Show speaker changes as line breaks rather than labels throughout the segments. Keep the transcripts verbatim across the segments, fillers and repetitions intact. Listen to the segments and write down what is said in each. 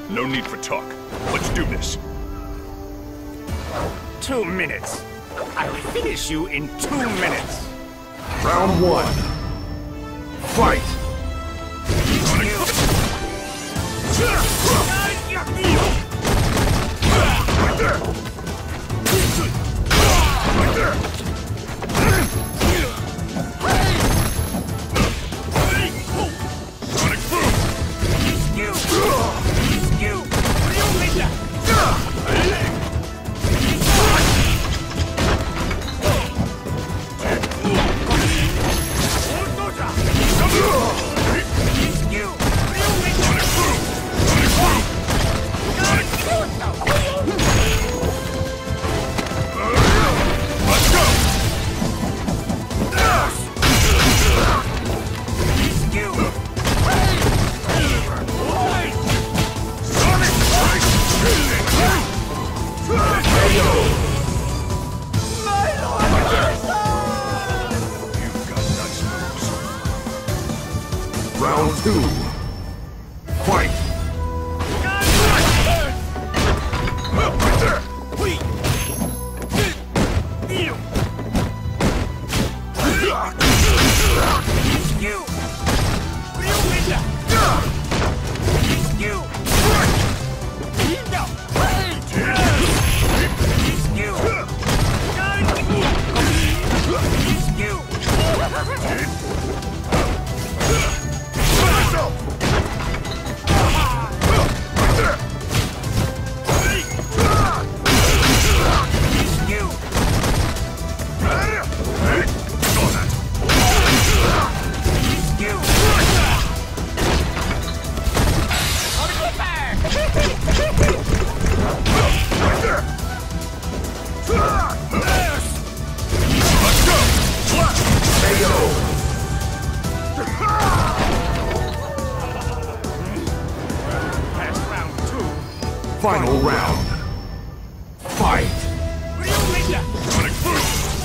No need for talk. Let's do this.
Two minutes. I'll finish you in two minutes.
Round one. Fight!
Right there! Right there! Sonic boom!
You! You!
Round two. Fight!
Right there!
You!
Final round. Fight!
Sonic boom!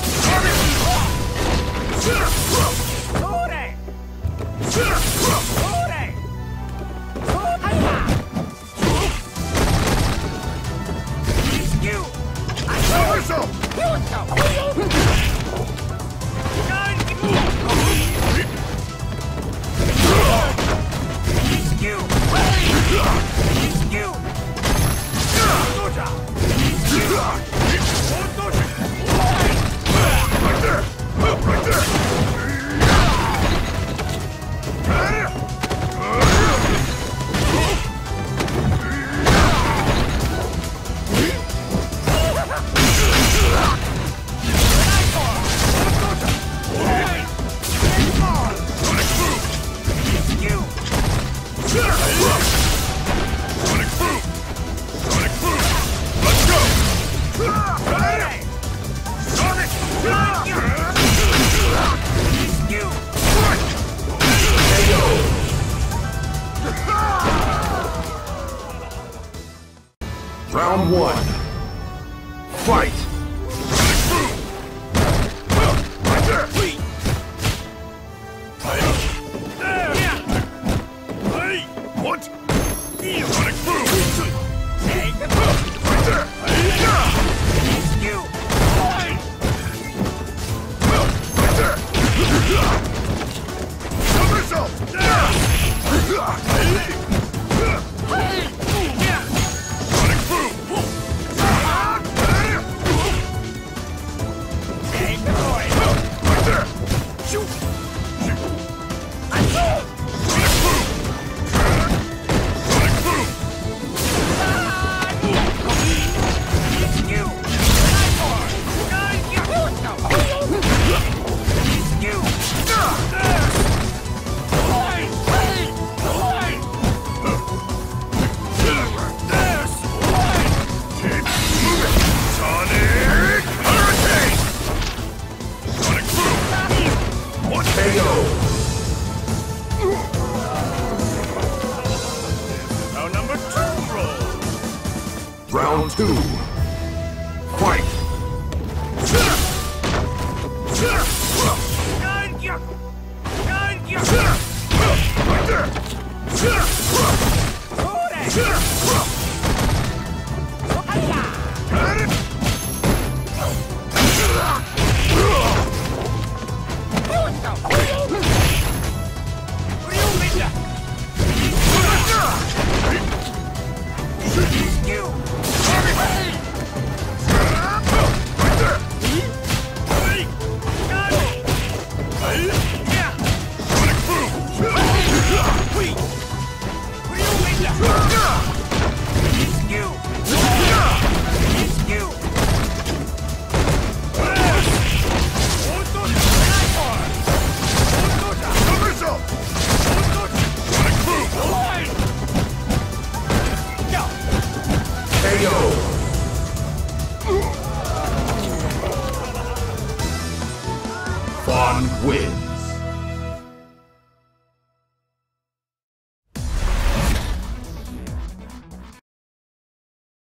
Show yourself! Right there! Right there! Sonic boom! Sonic boom! Sonic boom! Let's go! Sonic!
Round one. Fight!
Sonic boom! Right there! What? Sonic boom! Right there! Right there! Show yourself! Sonic boom! Right there! Shoot! Shoot! Sonic boom! Sonic boom! Sonic Hurricane! Sonic boom! What?
K O!
Now number two roll!
Round two.